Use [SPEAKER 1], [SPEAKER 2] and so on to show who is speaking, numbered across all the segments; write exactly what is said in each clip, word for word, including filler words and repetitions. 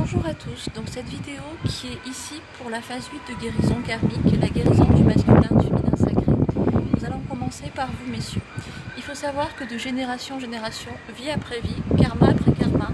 [SPEAKER 1] Bonjour à tous, donc cette vidéo qui est ici pour la phase huit de guérison karmique, la guérison du masculin, du féminin sacré. Nous allons commencer par vous messieurs. Il faut savoir que de génération en génération, vie après vie, karma après karma,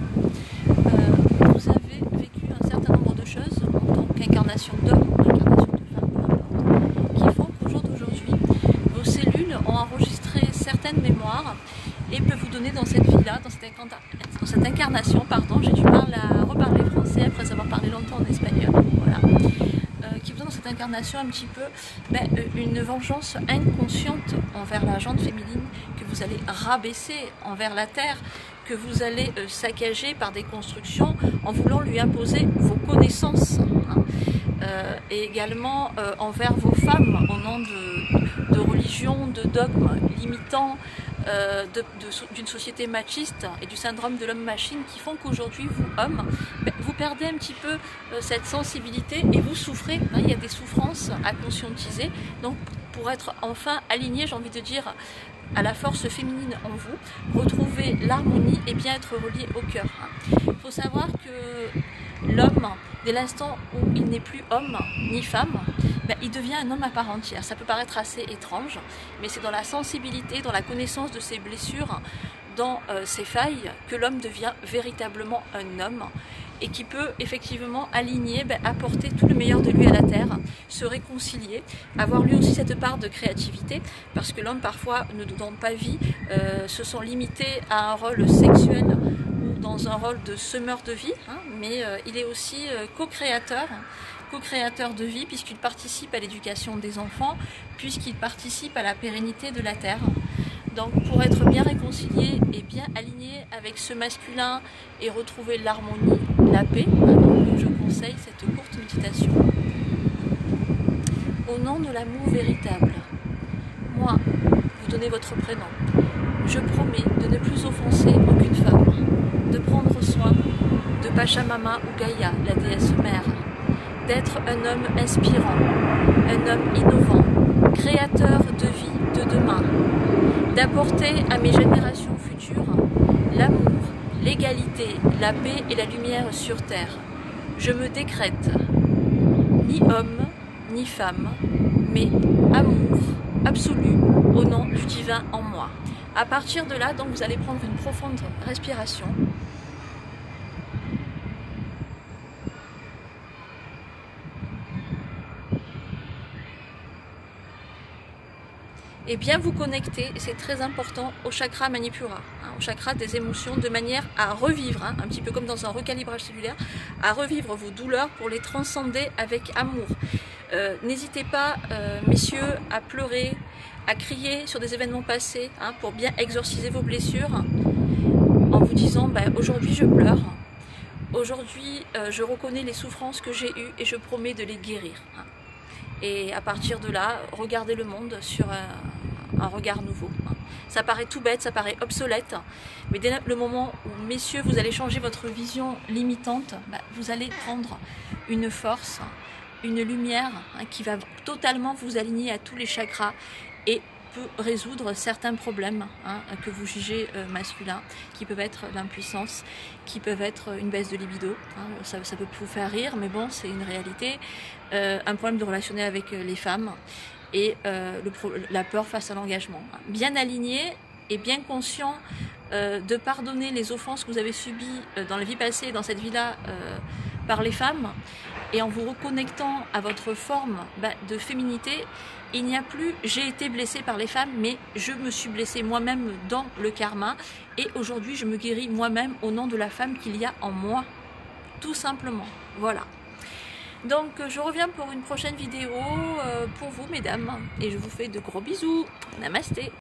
[SPEAKER 1] euh, vous avez vécu un certain nombre de choses en tant qu'incarnation d'homme ou incarnation de femme, peu importe, qui font qu'au jour d'aujourd'hui, vos cellules ont enregistré certaines mémoires et peuvent vous donner dans cette vie-là, dans cette, dans cette incarnation, pardon, j'ai du mal à reparler français après avoir parlé longtemps en espagnol, voilà, euh, qui vous donne dans cette incarnation un petit peu ben, une vengeance inconsciente envers la jante féminine que vous allez rabaisser envers la terre, que vous allez euh, saccager par des constructions en voulant lui imposer vos connaissances, hein, euh, et également euh, envers vos femmes au nom de, de religion, de dogmes limitants, Euh, d'une société machiste et du syndrome de l'homme-machine qui font qu'aujourd'hui, vous, hommes, ben, vous perdez un petit peu euh, cette sensibilité et vous souffrez. Hein, il y a des souffrances à conscientiser. Donc, pour être enfin aligné, j'ai envie de dire, à la force féminine en vous, retrouver l'harmonie et bien être relié au cœur. Il faut savoir que l'homme, dès l'instant où il n'est plus homme ni femme, ben, il devient un homme à part entière. Ça peut paraître assez étrange, mais c'est dans la sensibilité, dans la connaissance de ses blessures, dans euh, ses failles, que l'homme devient véritablement un homme et qui peut effectivement aligner, ben, apporter tout le meilleur de lui à la terre, se réconcilier, avoir lui aussi cette part de créativité, parce que l'homme parfois ne nous donne pas vie, euh, se sent limité à un rôle sexuel ou dans un rôle de semeur de vie, hein, mais euh, il est aussi euh, co-créateur, co-créateur de vie, puisqu'il participe à l'éducation des enfants, puisqu'il participe à la pérennité de la terre. Donc pour être bien réconcilié et bien aligné avec ce masculin et retrouver l'harmonie, la paix, donc je conseille cette courte méditation. Au nom de l'amour véritable, moi, vous donnez votre prénom. Je promets de ne plus offenser aucune femme, de prendre soin de Pachamama ou Gaïa, la déesse mère, d'être un homme inspirant, un homme innovant, créateur de vie de demain, d'apporter à mes générations futures l'amour, l'égalité, la paix et la lumière sur terre. Je me décrète ni homme ni femme, mais amour absolu au nom du divin en moi. À partir de là, donc, vous allez prendre une profonde respiration. Et bien vous connecter, c'est très important, au chakra Manipura, hein, au chakra des émotions, de manière à revivre, hein, un petit peu comme dans un recalibrage cellulaire, à revivre vos douleurs pour les transcender avec amour. Euh, N'hésitez pas, euh, messieurs, à pleurer, à crier sur des événements passés, hein, pour bien exorciser vos blessures, en vous disant ben, aujourd'hui je pleure, aujourd'hui euh, je reconnais les souffrances que j'ai eues et je promets de les guérir. Hein. Et à partir de là, regardez le monde sur un, un regard nouveau. Ça paraît tout bête, ça paraît obsolète, mais dès le moment où, messieurs, vous allez changer votre vision limitante, bah, vous allez prendre une force, une lumière, hein, qui va totalement vous aligner à tous les chakras et peut résoudre certains problèmes, hein, que vous jugez euh, masculins, qui peuvent être l'impuissance, qui peuvent être une baisse de libido, hein, ça, ça peut vous faire rire, mais bon, c'est une réalité, euh, un problème de relationnel avec les femmes et euh, le pro la peur face à l'engagement. Bien aligné et bien conscient euh, de pardonner les offenses que vous avez subies euh, dans la vie passée et dans cette vie-là euh, par les femmes, et en vous reconnectant à votre forme bah, de féminité, il n'y a plus « j'ai été blessée par les femmes », mais je me suis blessée moi-même dans le karma, et aujourd'hui je me guéris moi-même au nom de la femme qu'il y a en moi, tout simplement. Voilà. Donc je reviens pour une prochaine vidéo euh, pour vous mesdames, et je vous fais de gros bisous. Namasté.